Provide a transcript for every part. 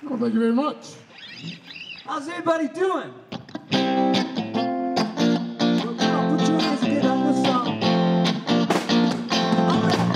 Well, thank you very much. How's everybody doing? Well, come on, put your hands together on this song. All right.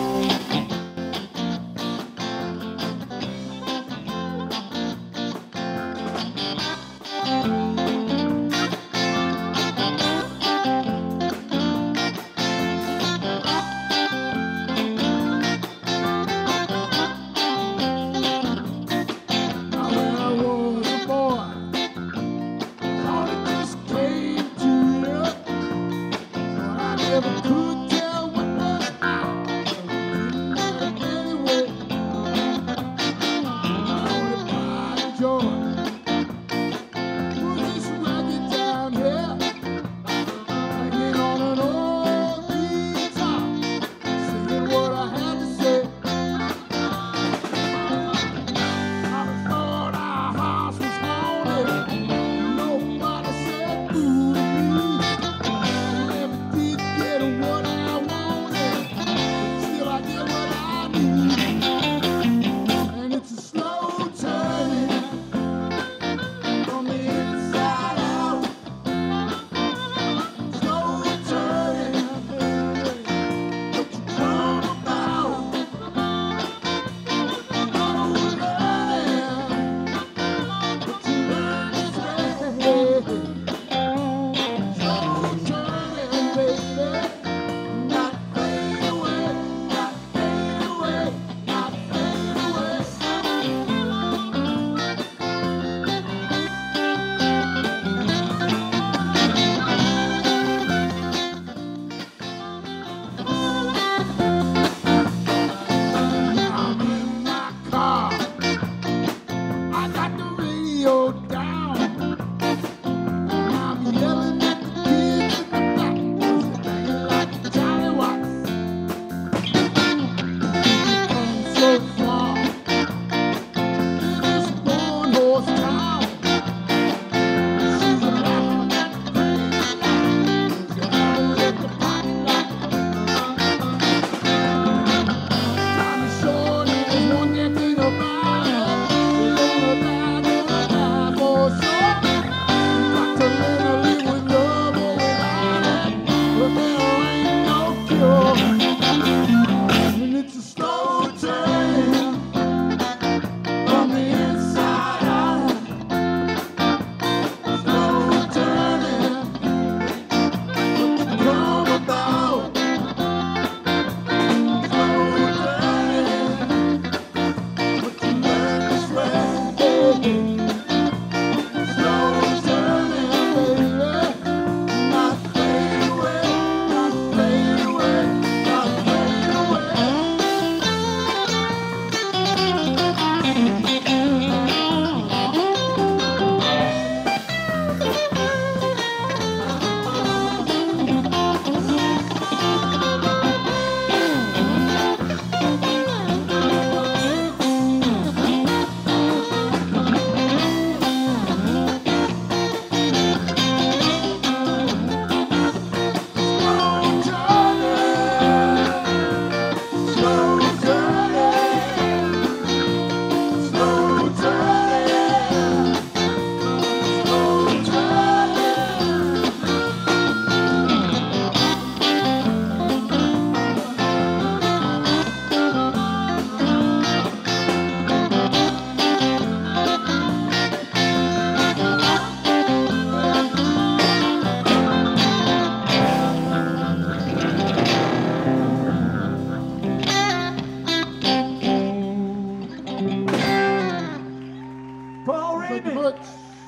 Thank you much.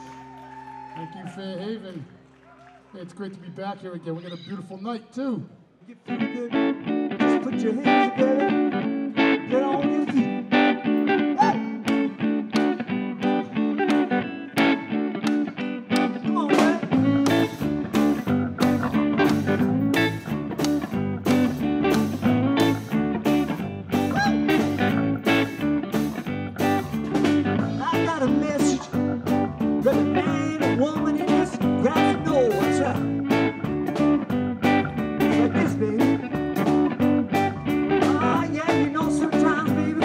Thank you, Fairhaven. Hey, it's great to be back here again. We got a beautiful night, too. You feel good? Just put your hands together. Get on your feet. Hey! Come on, man. I got a message. Whether man or woman is, got to know what's up. Like this, baby. Oh, yeah, you know sometimes, baby.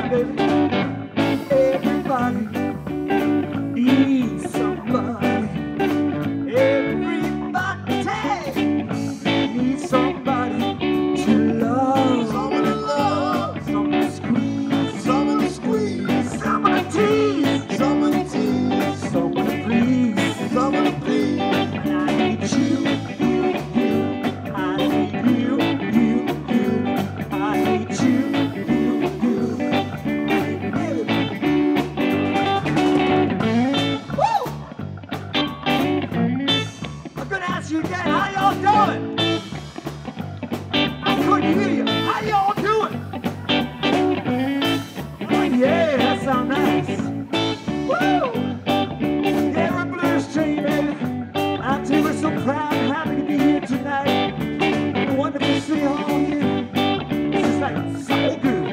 baby. Everybody needs somebody. Everybody needs somebody to love. Someone to love, Someone to squeeze. someone to squeeze, Someone to tease. someone to tease, Someone to please. someone to please. And I need you, you, you. I need you, you, you. I need you, you, you. I need everybody. Woo! I'm gonna ask you again, how y'all doing? I couldn't hear you. How y'all doing? Oh yeah, that sounds nice. Woo! Yeah, we're Blues Train, baby. I tell you, we're so proud and happy to be here tonight. Wonderful to see all of you. This is like so good.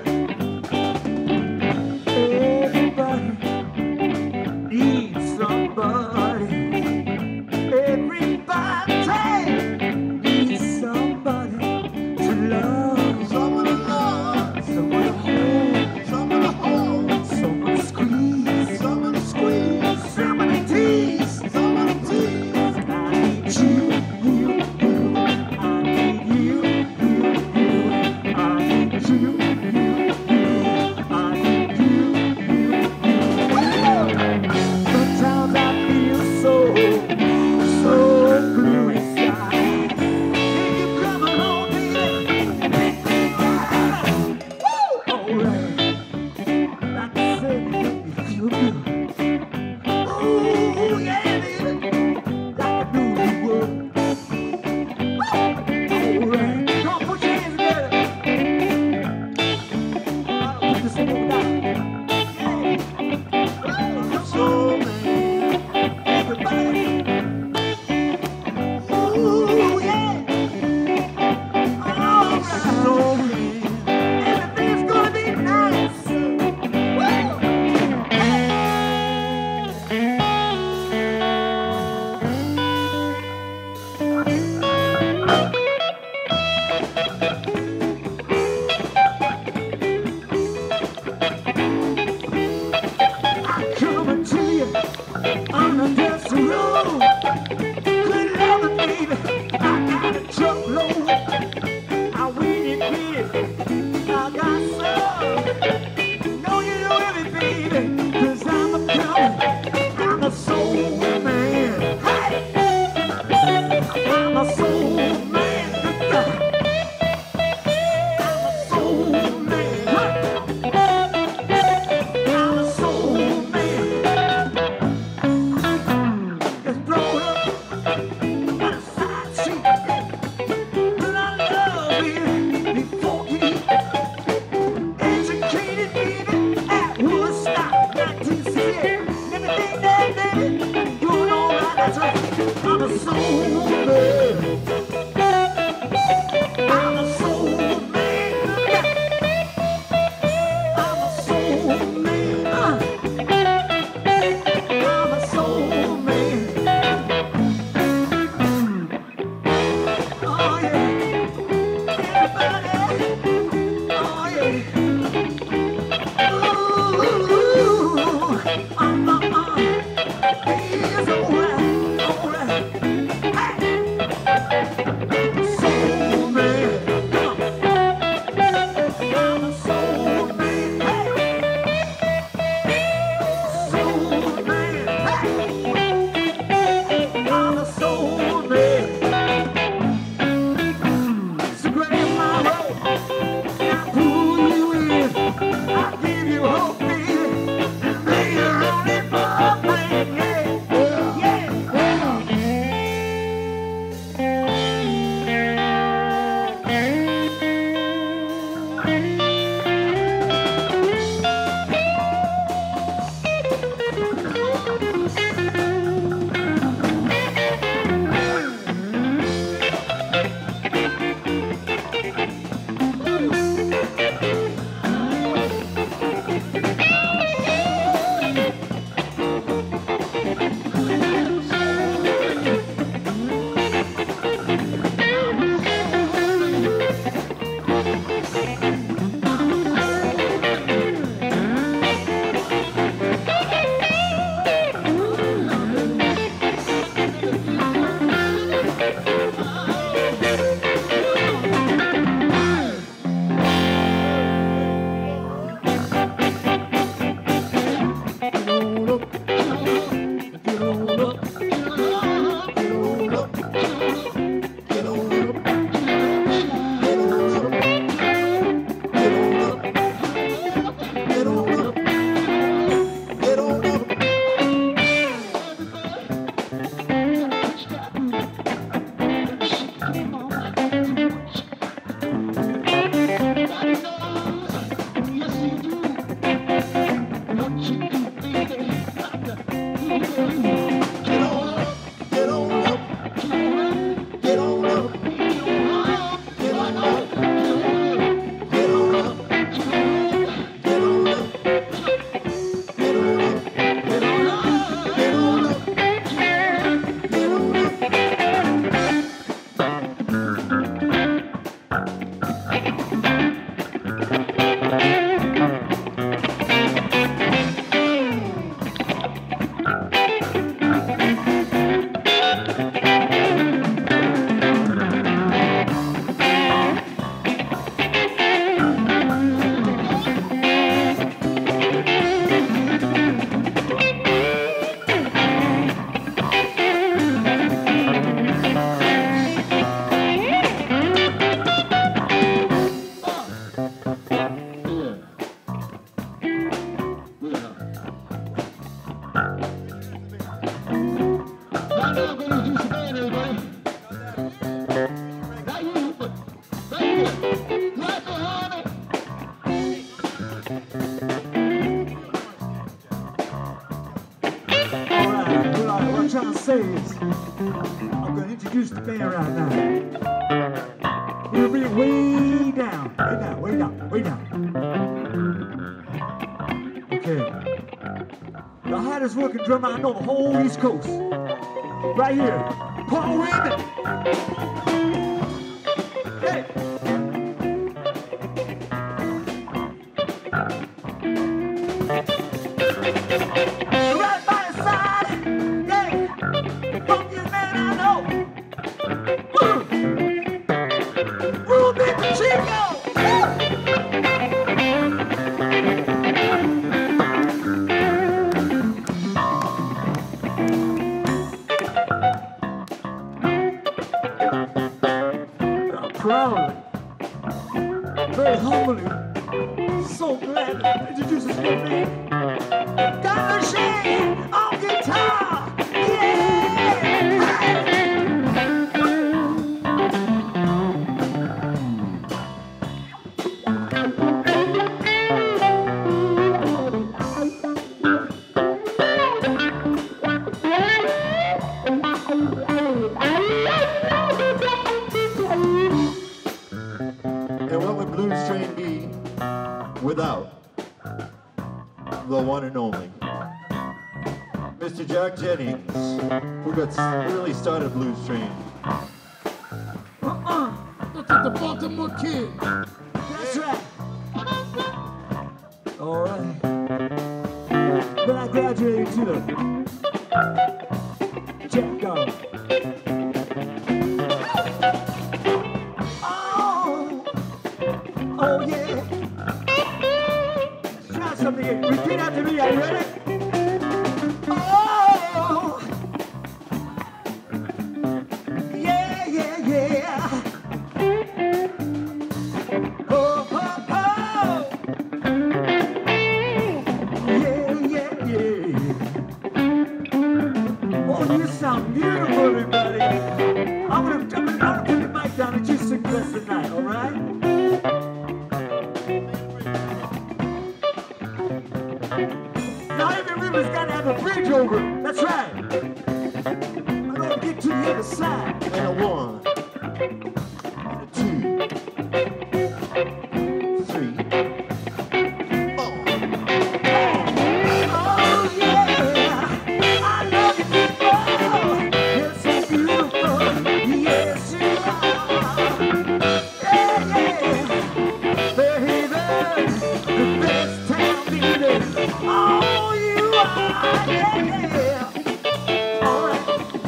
Everybody needs somebody. Everybody needs somebody to love. Someone to love, Someone to hold. someone to hold, Someone to squeeze. someone to squeeze, Someone to tease. someone to tease. I need you, you, you. I need you, you, you. I need you, you, you. I need you, you, you. Sometimes I feel so blue inside. Can you come along, baby? Woo! Alright. Like I said, you feel good. Ooh, yeah, baby. Like I knew you would. Alright. Come on, put your hands together. I'll put this one over down. Yeah. So man, Everybody. Ooh, yeah. Alright. so man, Everything's gonna be nice. trying to say is, I'm going to introduce the band right now. We'll be way down, way down, way down, way down. Okay. The hardest working drummer I know the whole East Coast. Right here, Paul Raymond. Hey. Right by his side, yeah, funkiest man I know. Ruby Pacheco. Proudly, very humbly, so glad to introduce this new man. Got the shade on guitar, yeah! And what would Blues Train be without the one and only Mr. Jack Jennings, who really started Blues Train? Look at the Baltimore Kid. That's right. All right. Then I graduated to the Jack Dog. Oh yeah. Try something here. Repeat after me. Are you ready? Oh. Yeah, yeah, yeah. Oh, oh, oh. Yeah, yeah, yeah. Oh, you sound beautiful, everybody. I'm gonna put the mic down and just sing the rest of the night, all right? Now every river's gotta have a bridge over it. That's right. I'm gonna get to the other side. And a one, and a two, three, four. Oh yeah, I love you people. You're so beautiful. Yes you are. Yeah, yeah. Fairhaven, the best town baby. Oh you are. Yeah, yeah. All right.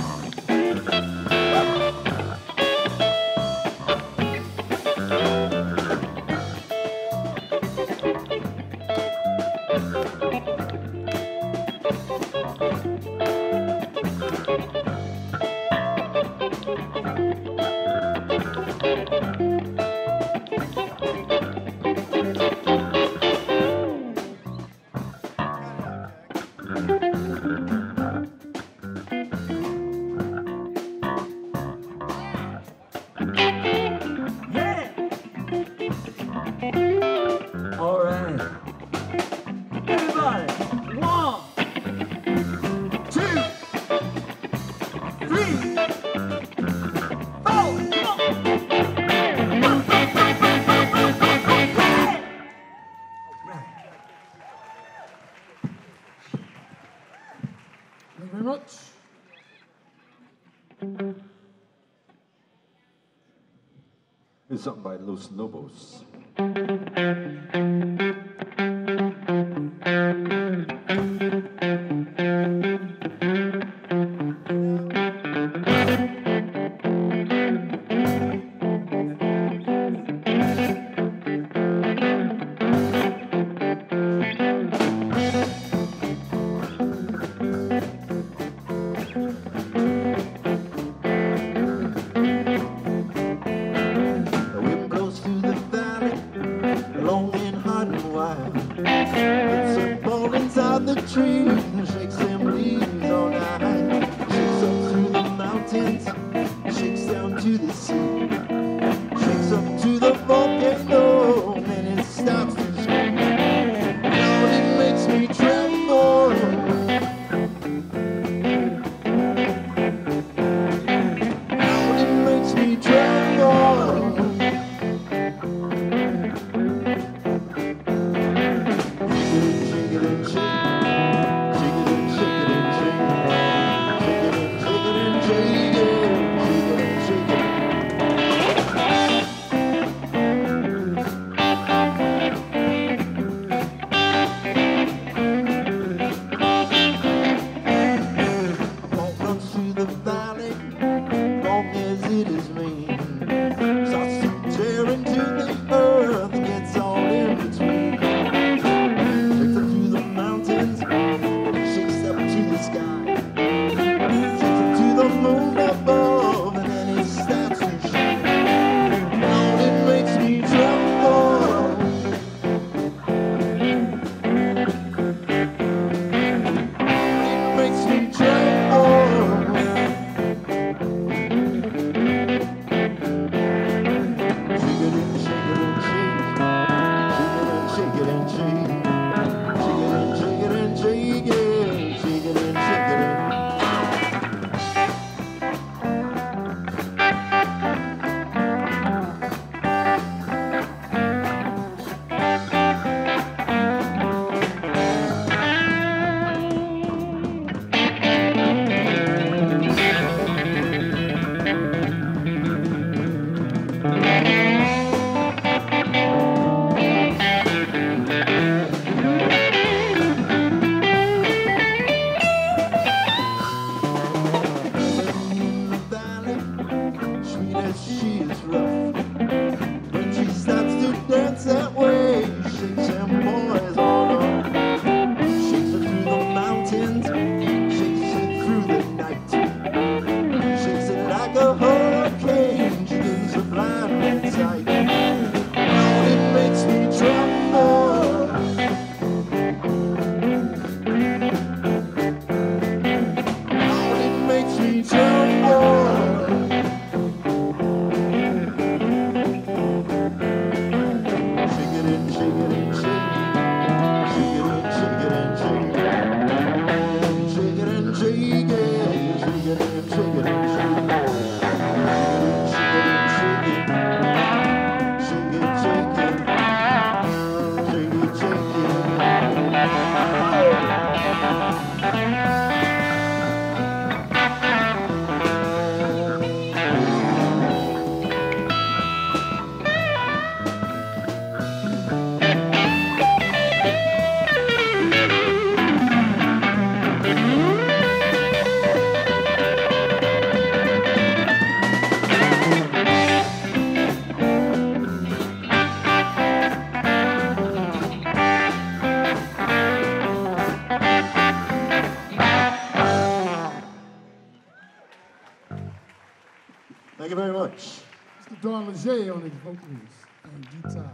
Yeah. All right. Everybody, 1, 2, 3, 4. Come on. Thank you very much. It's something by Los Lobos. The wind blows through the valley, long and hot and wild. It's a ball inside the tree and shakes them leaves all night. Shakes up through the mountains, shakes down to the sea. Shakes up to the volcano and it stops to scream. Lord, it makes me tremble. you very much. Mr. Don Leger on his vocals and guitar.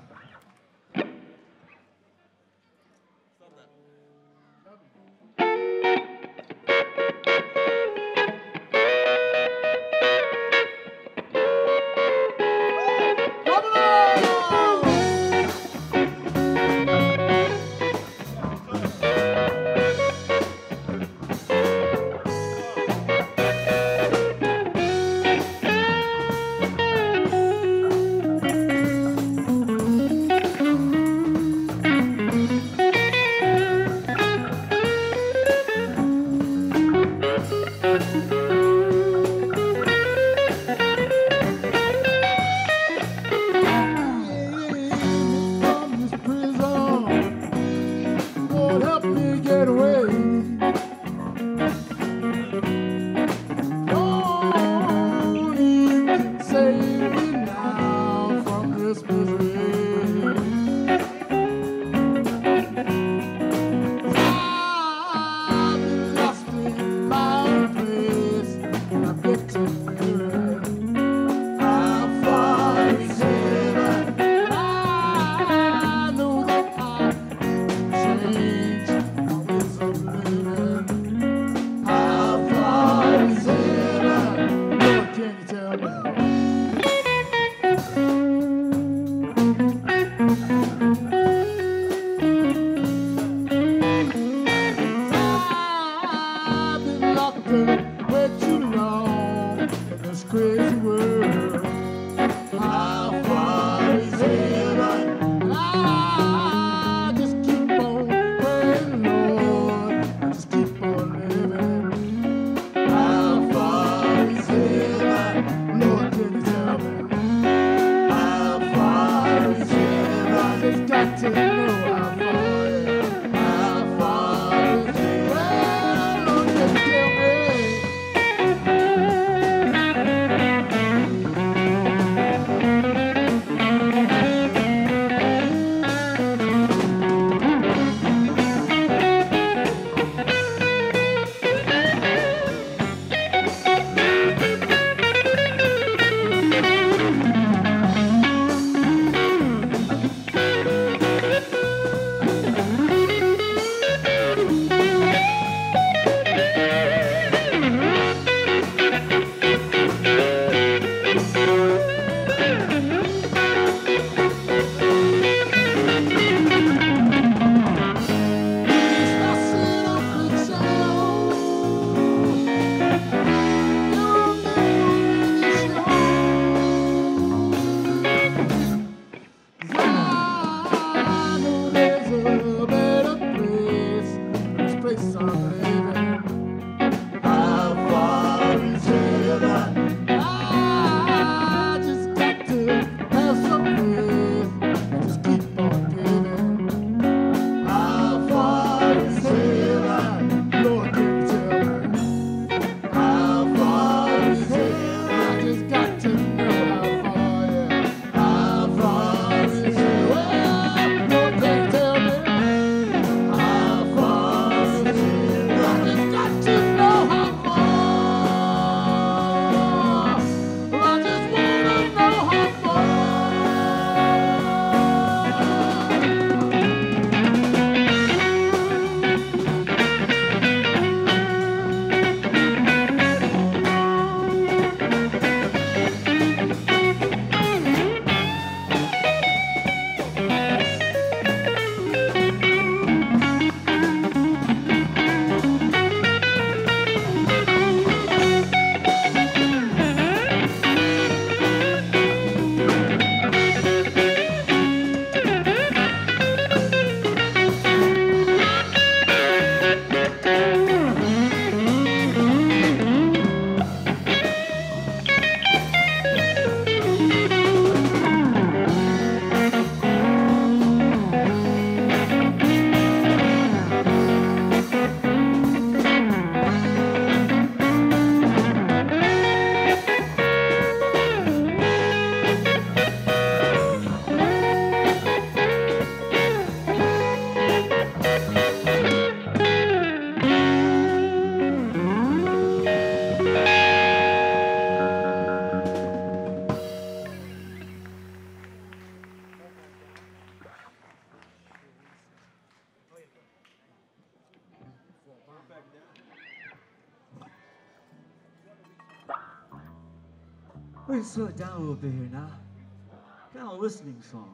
We're gonna slow it down a little bit here now. Kind of a listening song.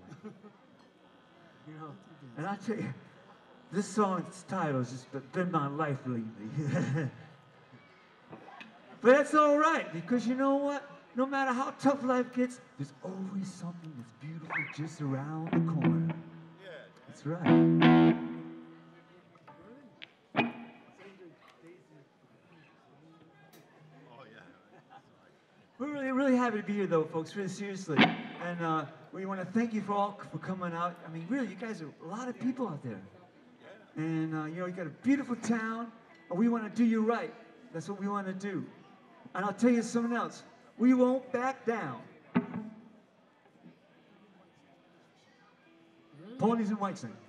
You know, and I tell you, this song's title has just been my life lately. But that's all right, because you know what? No matter how tough life gets, there's always something that's beautiful just around the corner. That's right. We're really happy to be here, though, folks, really seriously. And we want to thank you for coming out. I mean, really, you guys are a lot of people out there. And, you know, you got a beautiful town, and we want to do you right. That's what we want to do. And I'll tell you something else. We won't back down. Ponies and White sing.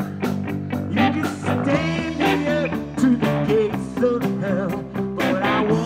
You can stand me up to the gates of hell, but I won't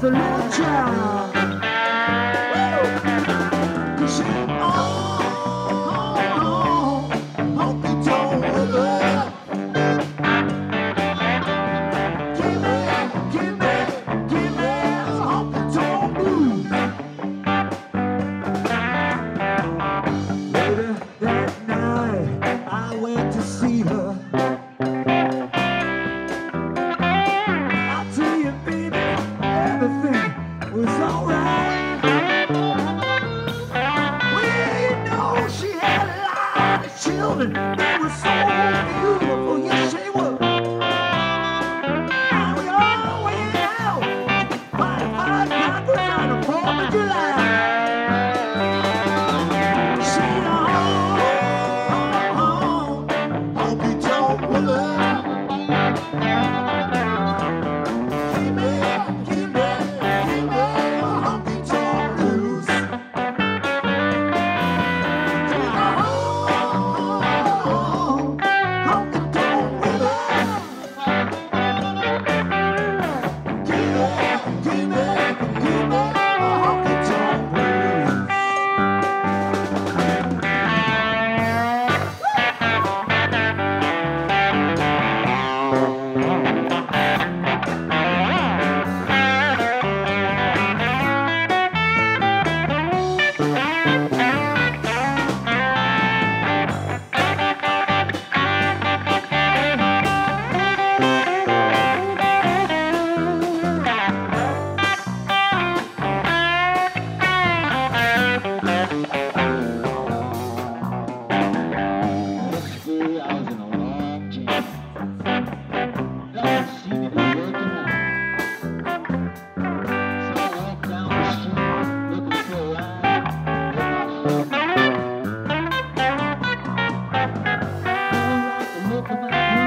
a little child. She, honky tonk woman. Give me honky tonk blues. Later that night, I went to see her. I tell you, baby, everything was alright. Well, you know, she had a lot of children. They were so beautiful, yes, she was. And we all went out to fireworks on the 4th of July. She honky tonk woman. Give me honky tonk blues. Honky tonk woman. Give me honky tonk blues. Yesterday I was in a long jam. Y'all see me working out. So I walked down the street looking for a ride with my shovel. Look at my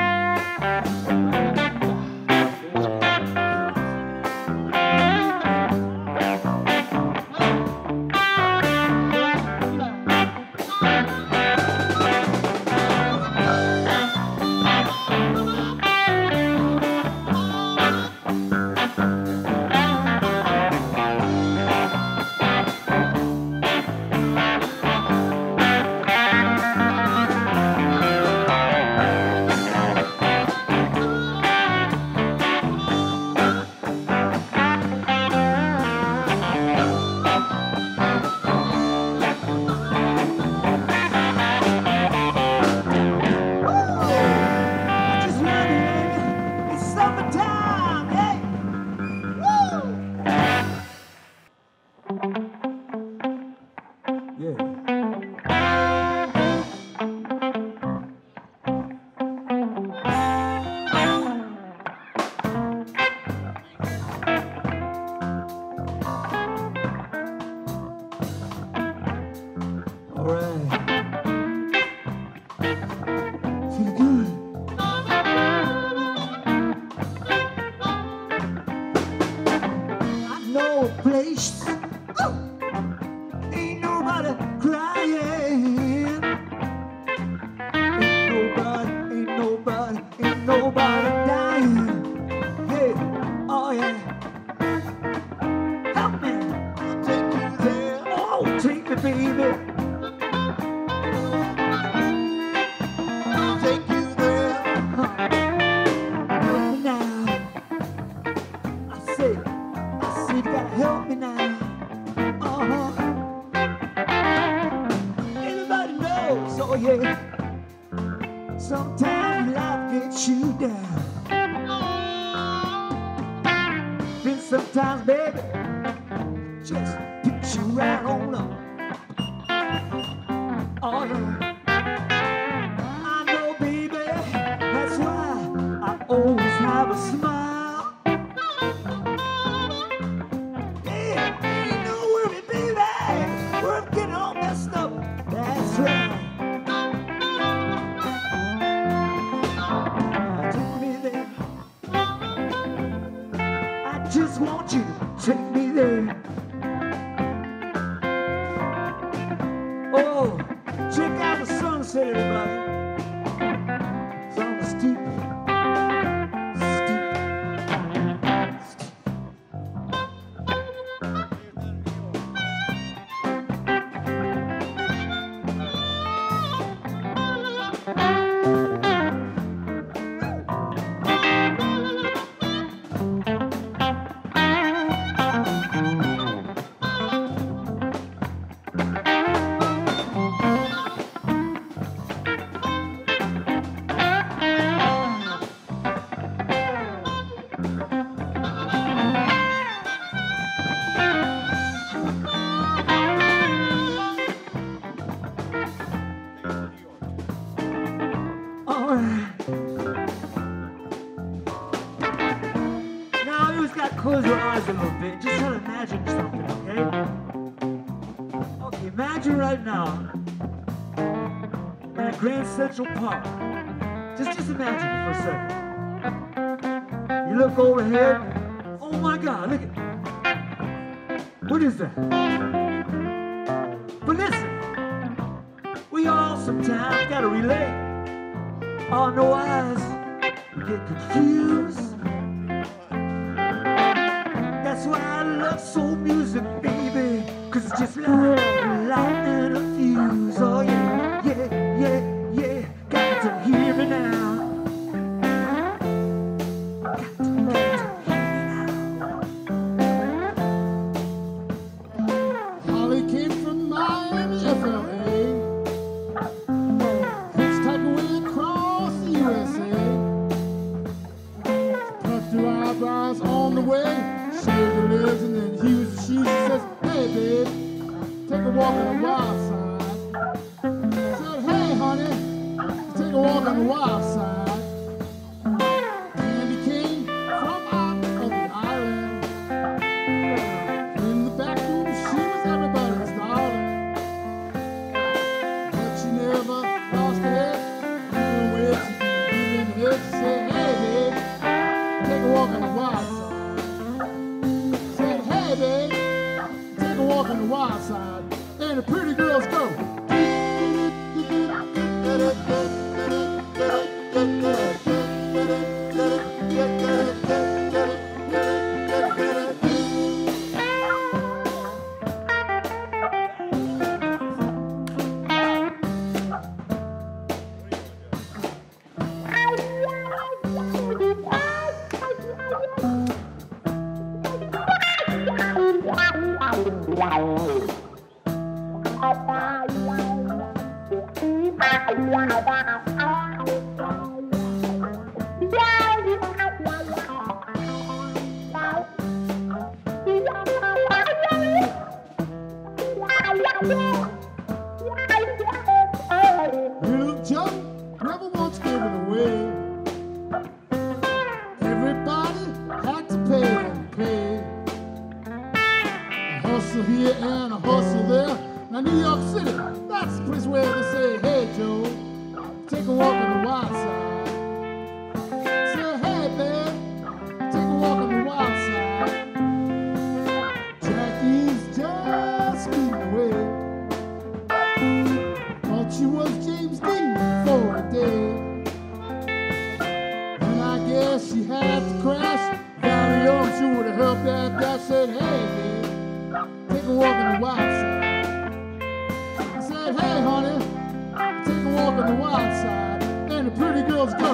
just ready, baby. It's summertime, hey. Woo! Yeah. All right. Feel good. I know a place. Ain't nobody crying. Ain't nobody dying. Hey, oh yeah. Help me. Take you there. Oh, take me, baby. Take you there. Help me now. I said, you gotta help me now. Everybody knows, oh yeah. Sometimes life gets you down. Then sometimes, baby, just picks you right on up. Oh yeah. I know, baby, that's why I always have a smile. Yeah, ain't no worry, baby, we're getting all messed up. That's right. Take me there. I just want you to take me there. Oh, check out the sunset, everybody. It's on the steep. close your eyes a little bit. Just try to imagine something, okay? Okay, imagine right now in a Grand Central Park. Just imagine it for a second. You look overhead. Oh my God, look at it. What is that? But listen, we all sometimes gotta relate. All no eyes, we get confused. That's why I love soul music, baby. Cause it's just like lighting a fuse. Oh yeah, yeah, yeah, yeah. Got to hear me now. Holly came from Miami, FLA. Hitchhiking way across the USA. Puffed her eyebrows on the way. Shaved her legs and then he was she. She says, hey babe, take a walk on the wild side. Said, hey honey, take a walk on the wild side. Candy came from out of the island. In the back room, she was everybody's darling. But she never lost her head. Even when she in the head, she said, hey babe, take a walk on the wild side. Said, hey babe, take a walk on the wild side. And the pretty girls go. Little Joe never once gave it away. Everybody had to pay and pay. A hustle here and a hustle there. Now New York City, that's the place where they say, hey Joe, take a walk on the wild side. Say, hey babe, take a walk on the wild side. Jackie's just speeding away. Thought she was James Dean for a day. And I guess she had to crash. Very young, she would have helped that guy. Said, hey babe, take a walk on the wild side. I said, hey honey, take a walk on the wild side. And the pretty girls go.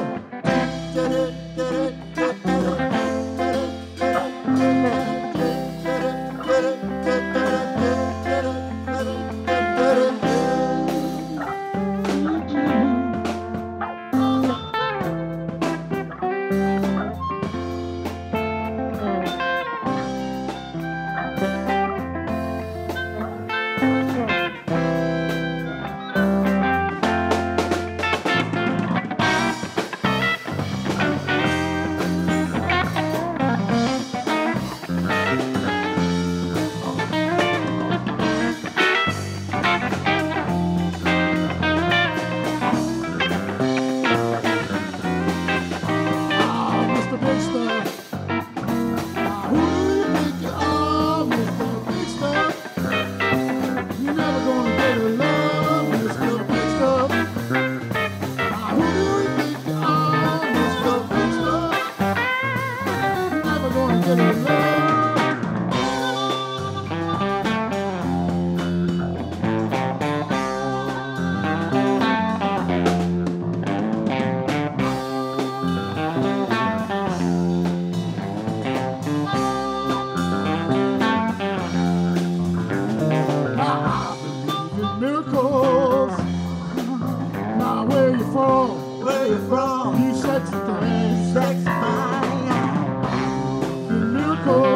You sexy thing, sexy mind. The miracles.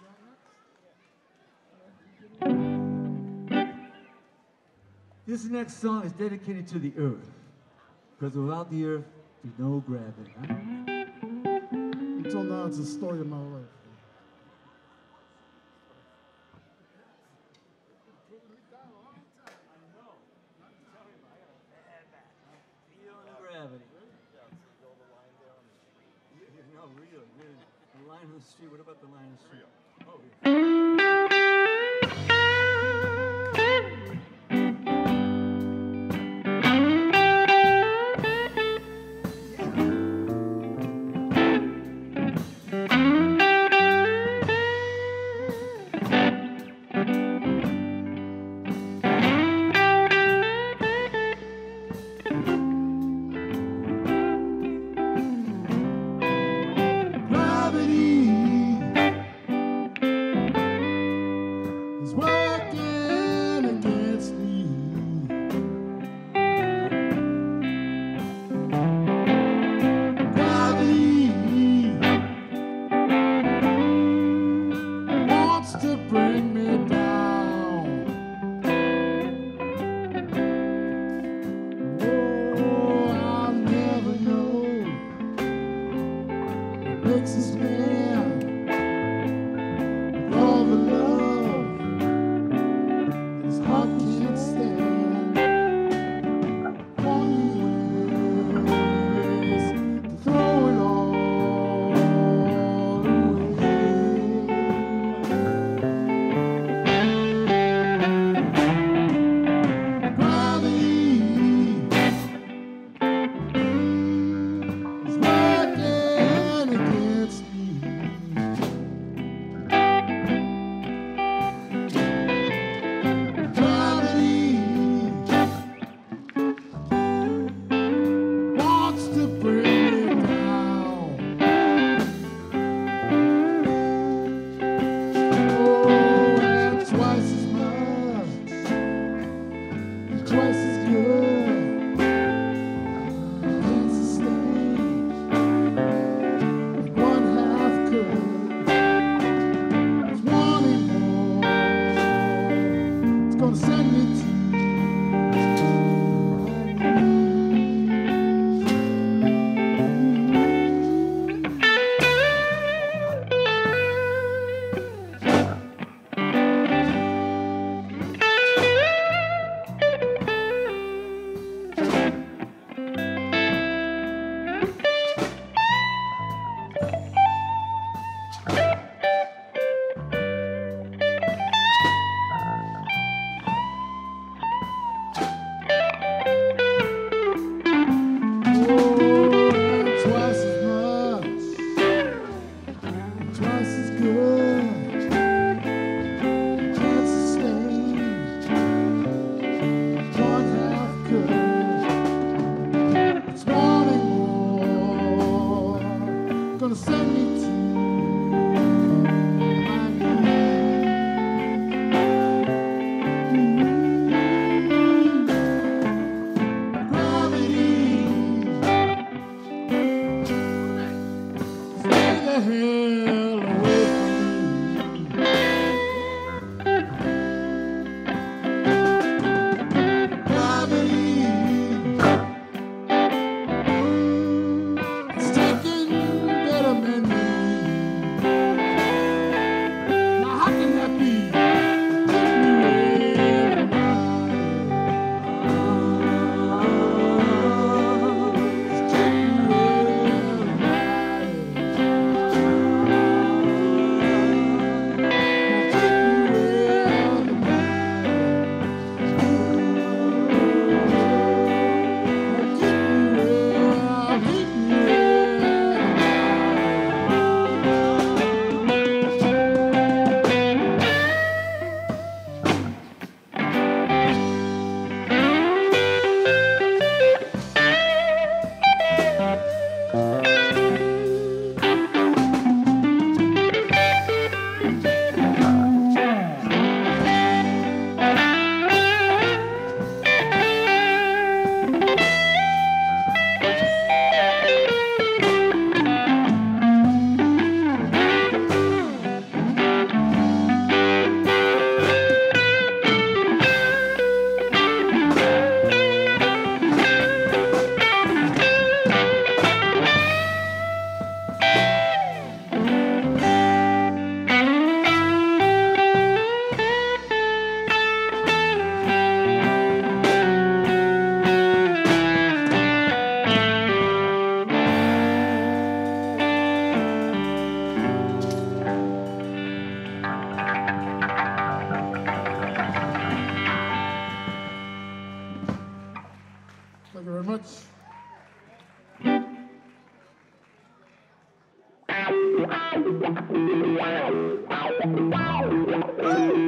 This next song is dedicated to the earth, because without the earth, there's no gravity. Huh? Until now, it's the story of my life. Gravity. No, really. The line on the street. What about the line on the street? Oh, Gravity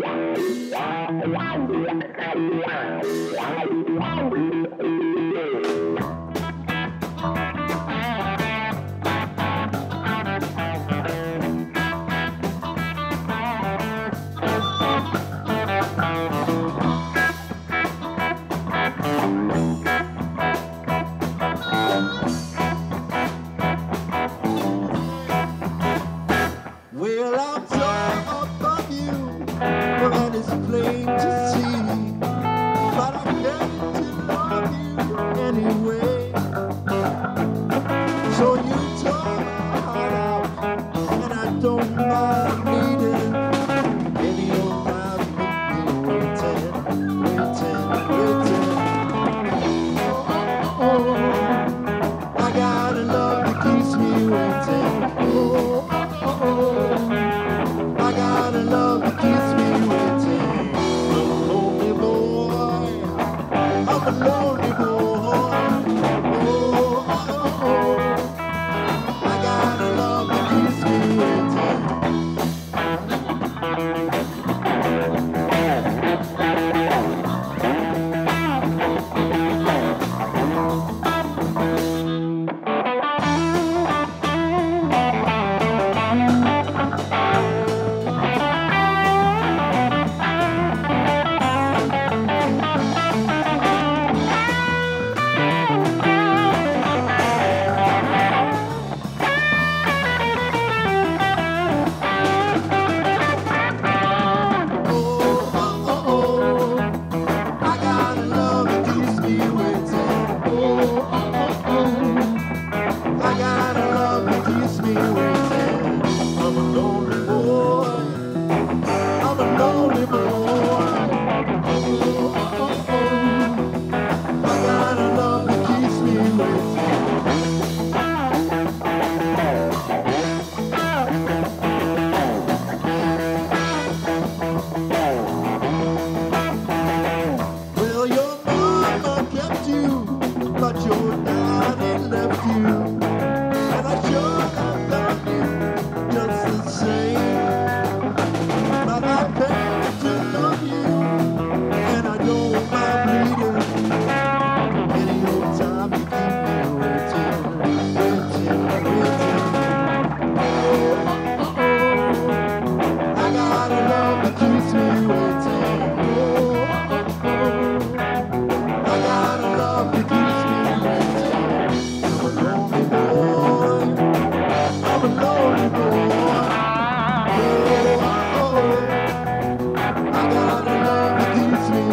Well, I'm so above you, and it's plain to see. But I'm ready to love you anyway. So you tore my heart out, and I don't mind bleeding. Any old time make me waiting, waiting. I got a love that keeps me waiting. I got a love that keeps me waiting. I'm a lonely boy. I'm a lonely boy. I got a love that keeps me waiting. I got a love that keeps me waiting. I got a love that keeps me waiting. I'm a lonely boy. I'm a lonely boy. I got a love that keeps me waiting. Well, your mama kept you, but your daddy left you. And I sure have loved you just the same. But I paid to love you, and I don't mind bleeding. Any old time you keep me waiting. I got a love that keeps me waiting. I got a love that keeps me waiting. I'm a lonely boy. I'm a lonely boy. I got a love that keeps me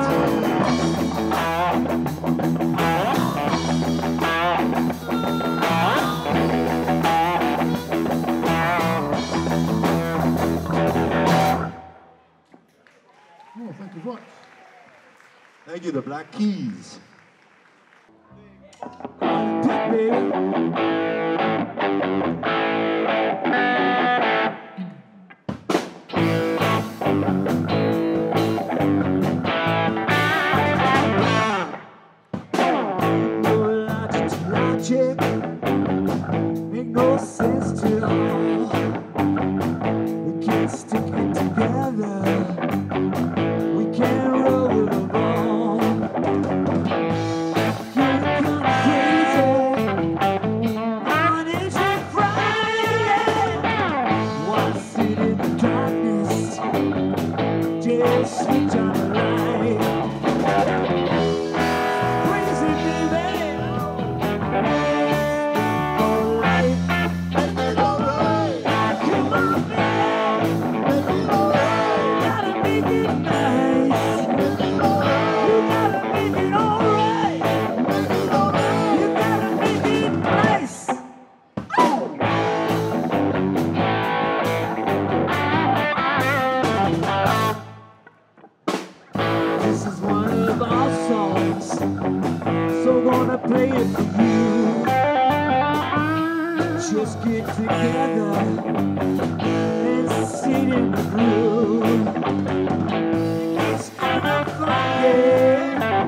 Oh, thank you much. Thank you, the Black Keys. Logic make no sense to all. We can't stick it together. We can't roll it along. You come crazy on each Friday. Wanna sit in the darkness, just switch on the light. Crazy baby. This is one of our songs, so gonna play it for you. Just get together and sit in the groove. It's kind of fun, yeah.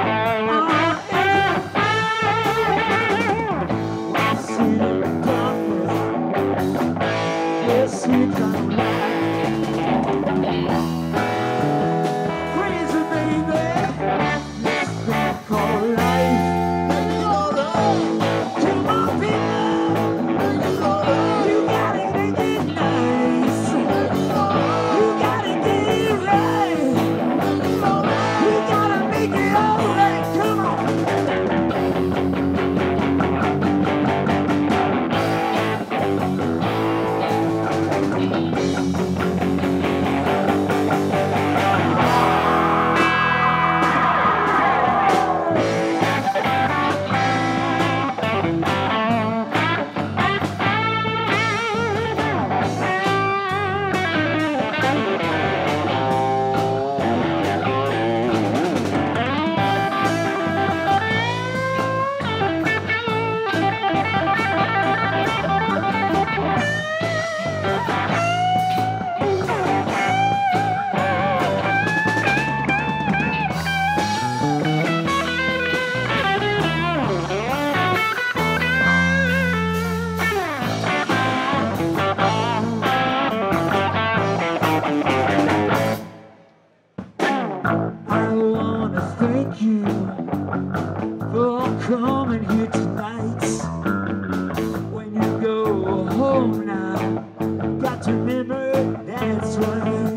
We'll sit in the darkness, we'll switch on the light. I wanna thank you for coming here tonight. When you go home now, got to remember that's right.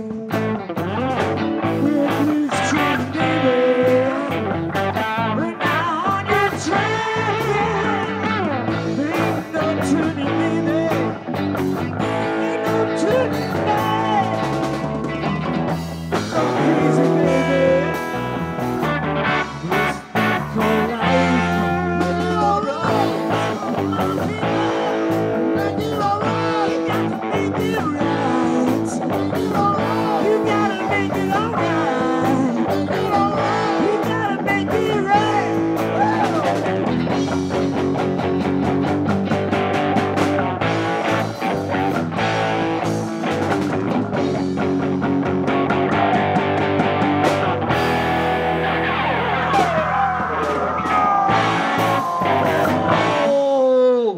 We're blues train, baby. We're now on your train. Ain't no turning, baby. Ain't no turning back. So crazy, baby. This thing called life. Make it alright. Make it alright. You got to make it right. Make it alright. You gotta make it alright. Make it alright. You gotta make it right. Oh!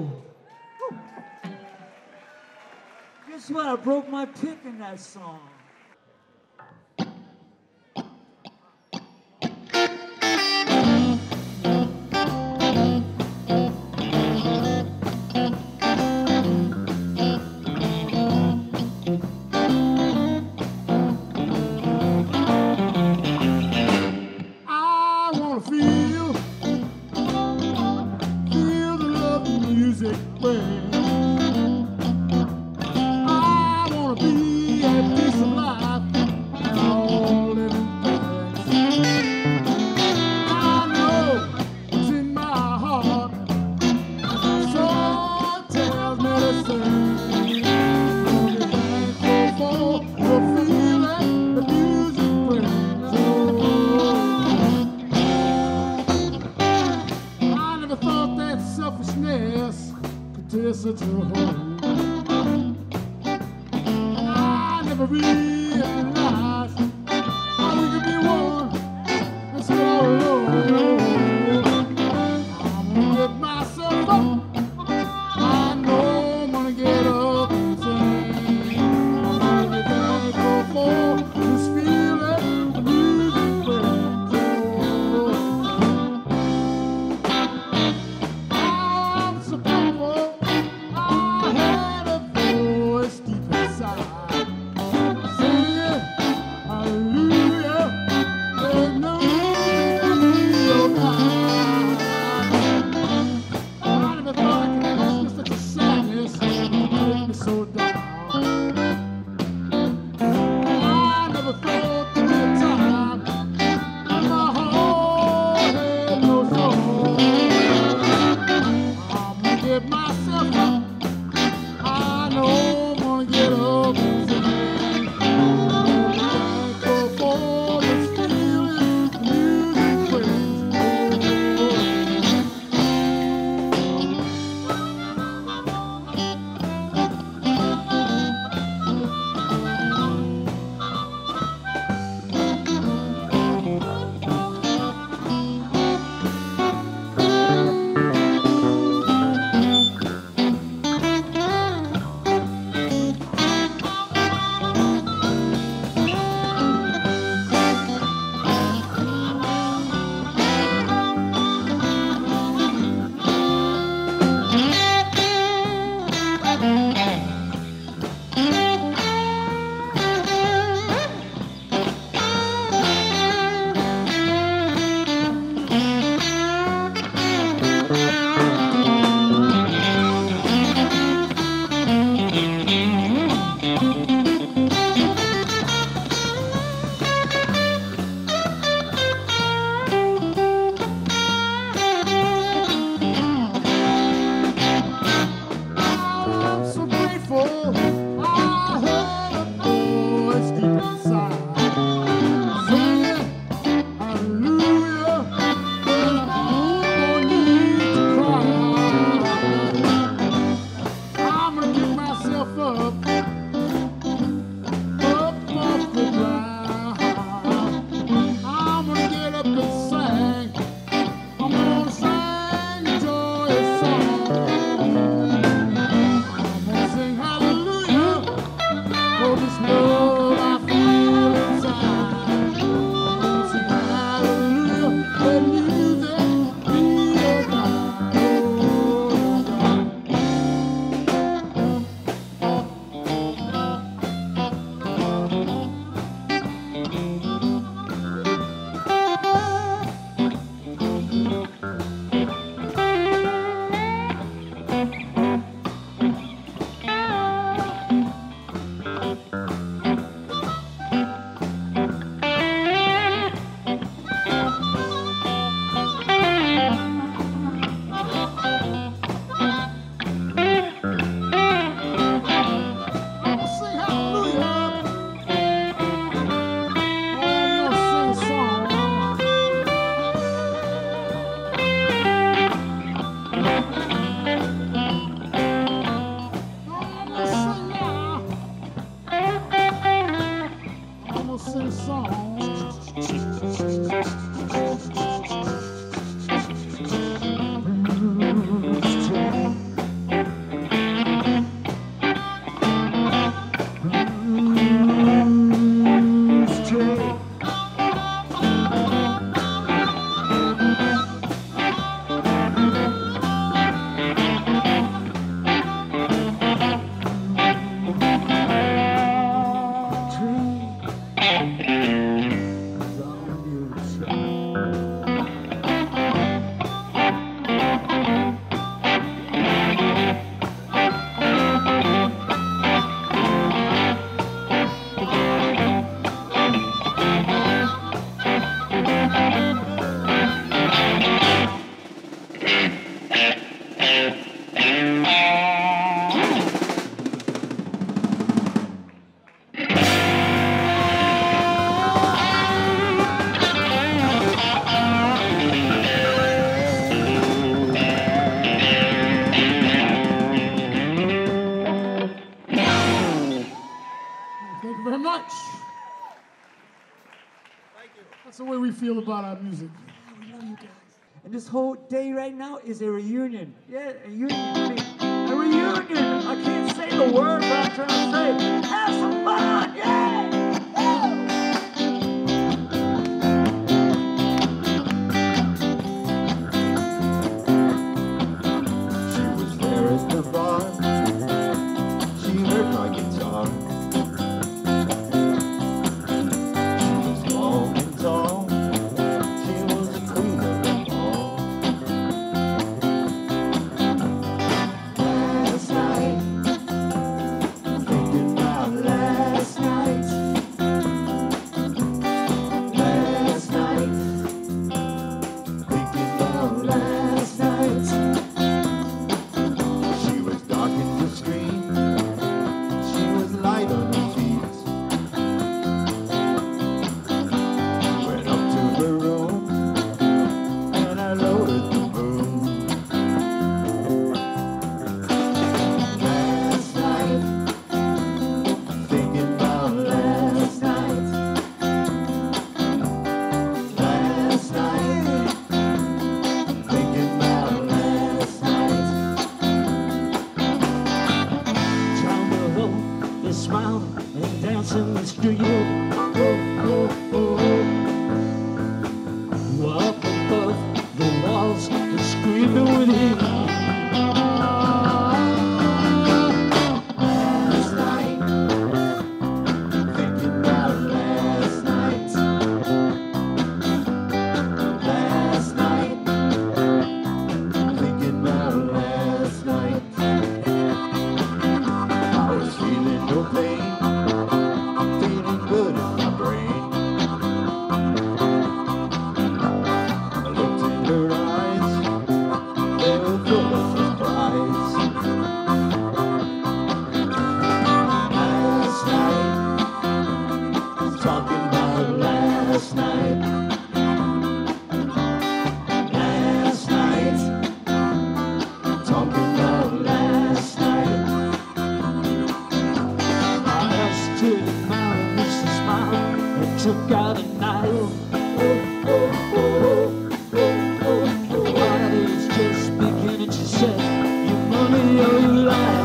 Guess what? I broke my pick in that song. I wanna feel the love the music brings. I wanna be at peace of life and all living things. I know it's in my heart, so it tells me to sing. Thankful for the feeling the music brings. I never thought that selfishness could tear such a hole. I never realized how we could be one and sit all alone. I'm gonna get myself up. I know I'm gonna get up and sing. I'm really thankful for this feeling the music brings. I'm so thankful I had a voice deep inside, singing Thank you very much. Thank you. That's the way we feel about our music. Yeah, we love you guys. And this whole day right now is a reunion. Yeah, a union. I mean, a reunion. I can't say the word, but I'm trying to say, have some fun, yeah! She was there at the bar. She heard my guitar. She was long and tall. She was the queen of them all. Last night, thinking about last night. Last night, thinking about last night. She was dark in the street. She was light on her feet. Went up to her room and I lowered the boom. Last night, thinking about last night. Last night, thinking about last night. Down below, they smile and dance in the street. Oh, oh, oh. Up above the walls, they're screaming with heat. Last night, thinking about last night. Last night, thinking about last night. I was feeling no pain, feeling good in my brain. I looked in her eyes, they were full of surprise. Last night, talking about last night. Last night, talking about last night. I asked her to marry me, she smiled and took out a knife. Party is just beginning, she said, your money or your life.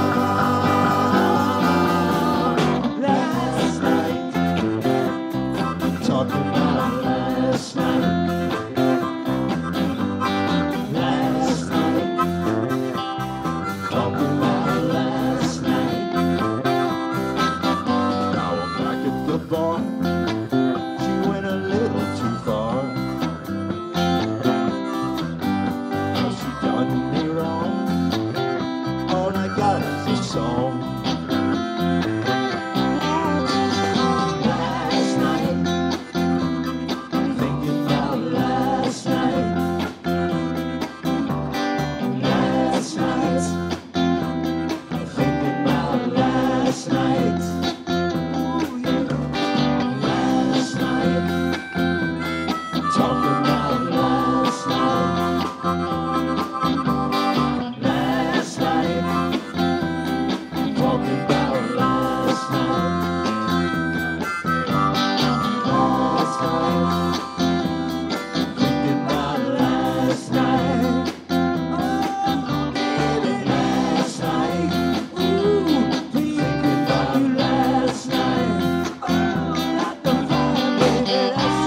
Last night, talking about last night. Last night, talking about last night. Now I'm back at the bar. She went a little too far. Now she done me wrong. All I got is a song. Last night, thinking about last night. Last night, thinking about last night. Last night, talking about last night. Last night, talking about last night. Last night, thinking about last night. Oh, baby, last night. Ooh, thinking about you last night. Oh, like the fire, baby, that's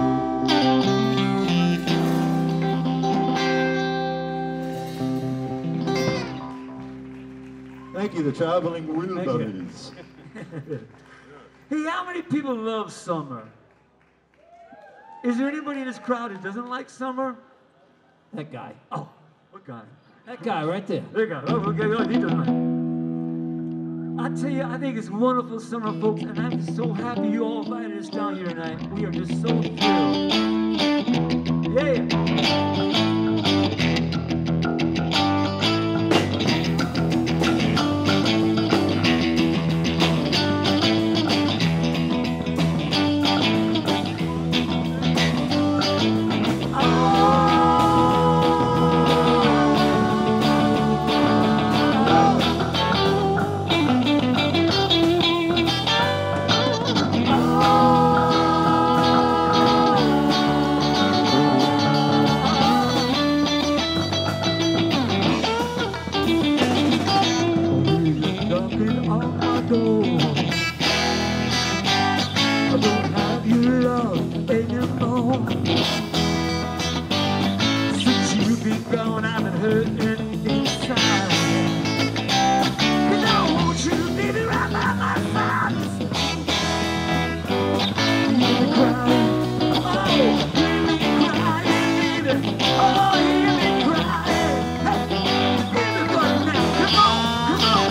it. Thank you, the Traveling Wilburys. Hey, how many people love summer? Is there anybody in this crowd who doesn't like summer? That guy. Oh, what guy? That guy right there. There you go. Oh, okay, oh, he doesn't like. I tell you, I think it's wonderful summer, folks, and I'm so happy you all invited us down here tonight. We are just so thrilled. Yeah. I don't have your love anymore. Since you've been gone, I've been hurting inside. And I want you, baby, right by my side. You hear me crying, oh, you hear me crying, baby. Oh, you hear me crying. Hey, everybody now, come on, come on.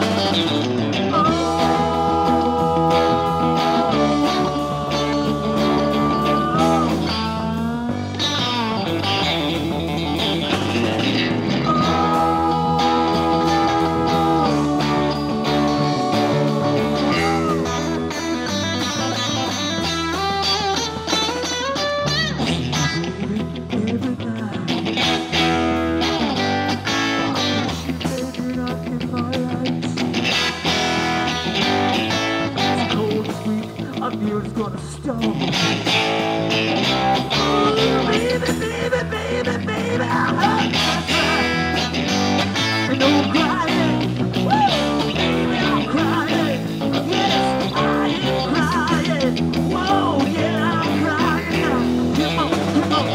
It's gonna stop. Oh, baby, baby, baby, baby, I hurt myself. And I'm crying. Woo, baby, I'm crying. Yes, I am crying. Whoa, yeah, I'm crying. Come on, come on.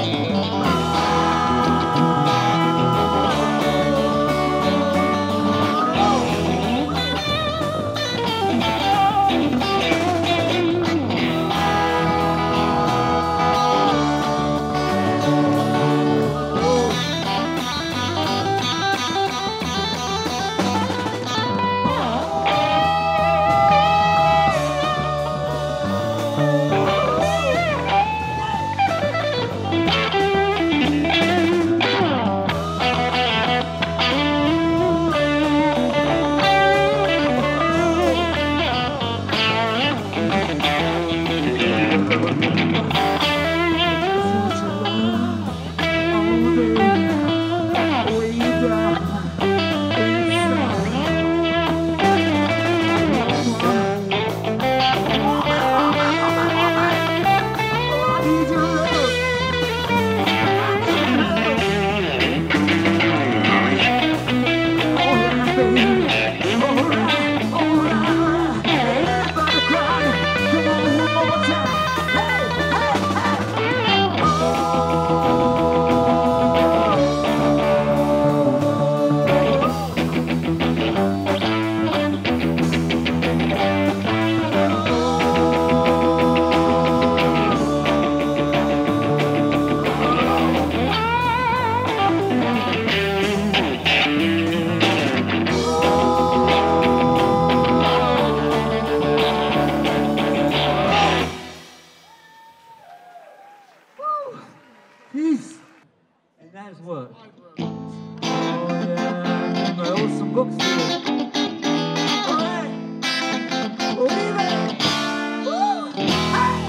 Peace. And that's what? Oh yeah, I owe some books to you. Alright, believe it. Woo. Hey.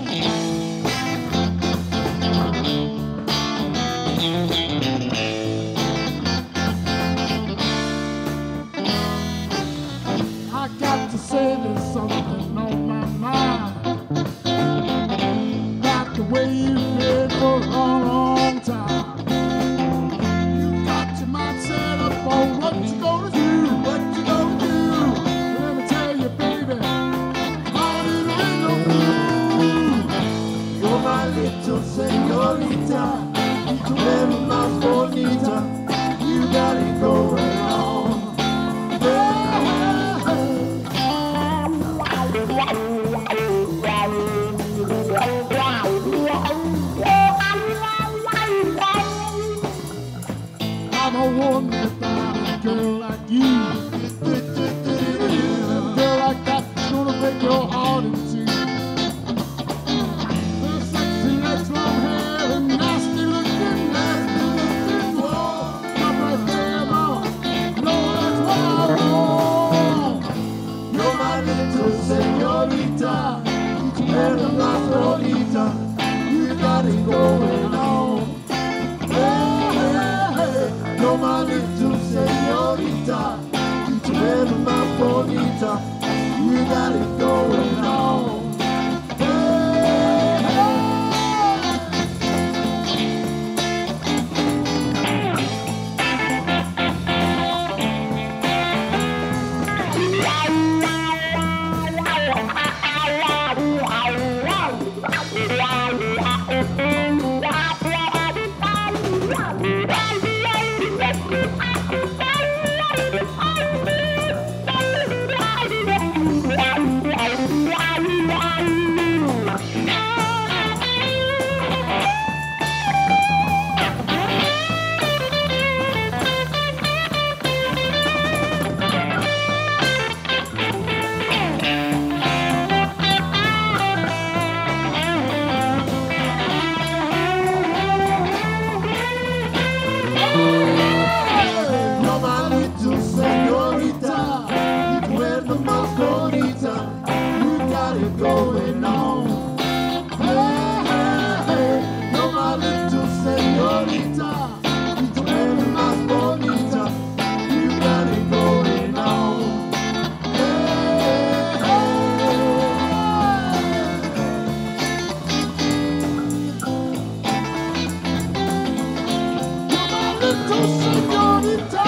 I got to say there's something on my mind. Not the way you've been for a long, long time. You got your mind set up on what you gonna do, what you gonna do. Let me tell you, baby, all it ain't no fool. You're my little señorita, never más bonita. You got it going on. I'm a woman without a girl like you. A girl like that's gonna break your heart in two. Her sexy legs, long hair, and nasty looking, whoa. Stop right there, mama. Lord, that's what I want. You're my little señorita, never más bonita. You got it going on. You're my little señorita, never más bonita. You got it going on. it going on? Hey, hey, hey, you're my little señorita, y tú eres más bonita, you got it going on. Hey, hey, you're my little señorita.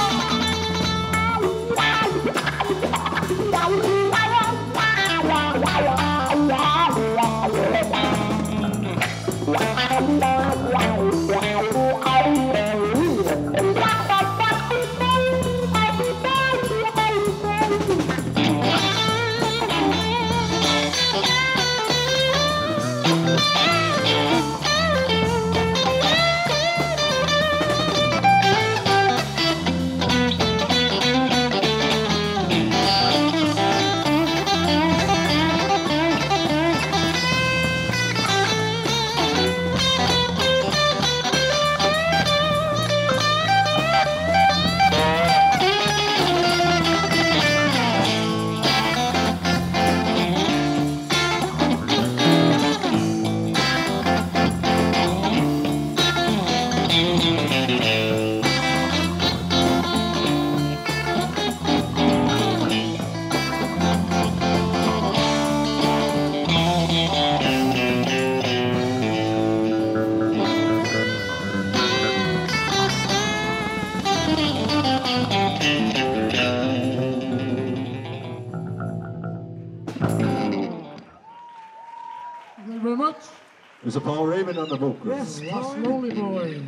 Thank you very much. Mr. Fairhaven on the vocals. Yes, Yes, Lonely Boys.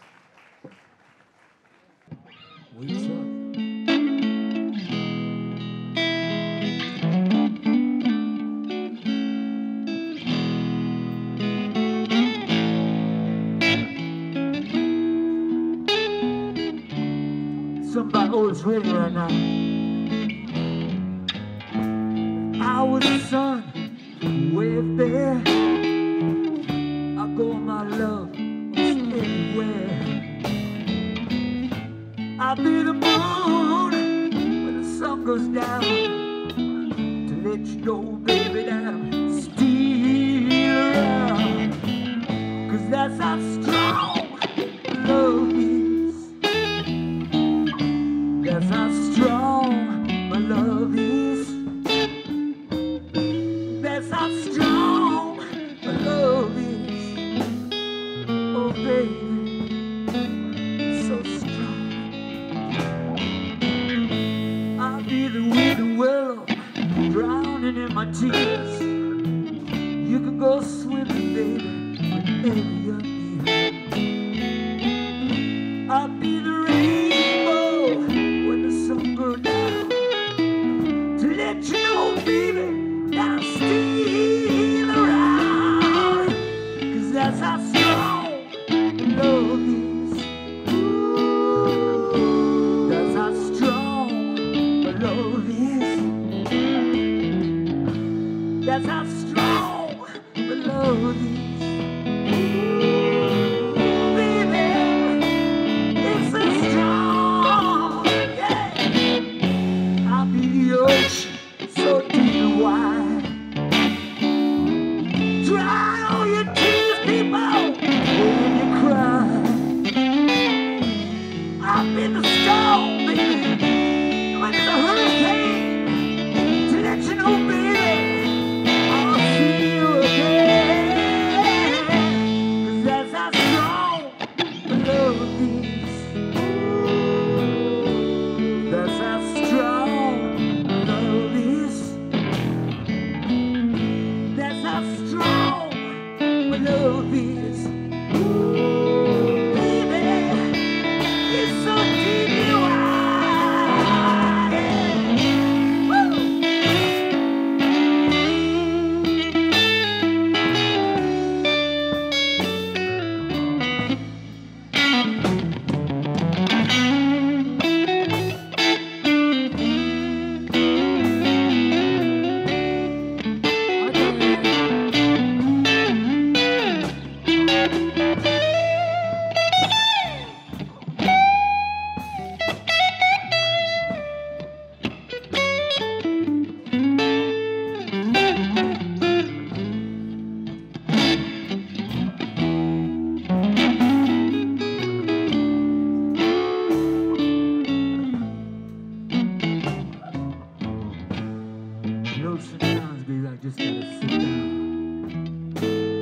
We suck. Somebody, oh, it's ready right now. I was the sun way up there. I go on my love almost everywhere. I'll be the moon when the sun goes down to let you know, baby, that I'm still around. 'Cause that's how strong love is. That's how strong my love is. That's how strong my love is. Oh baby, so strong. I'll be the wind and willow, drowning in my tears. You can go swimming, baby, whenever you're near. I'll be the rainbow when the sun goes down to let you know, baby, that I'm still around. 'Cause that's how strong love is. Ooh, that's how strong my love is. That's how strong my love is. Ooh, baby, it's so strong, yeah. I'll be the ocean, so deep and wide. Dry all your tears, people, when you cry. I'll be the storm, baby, when it's a hurricane, to let you know, baby, I'll see you again. ups and downs, baby. I just gotta sit down.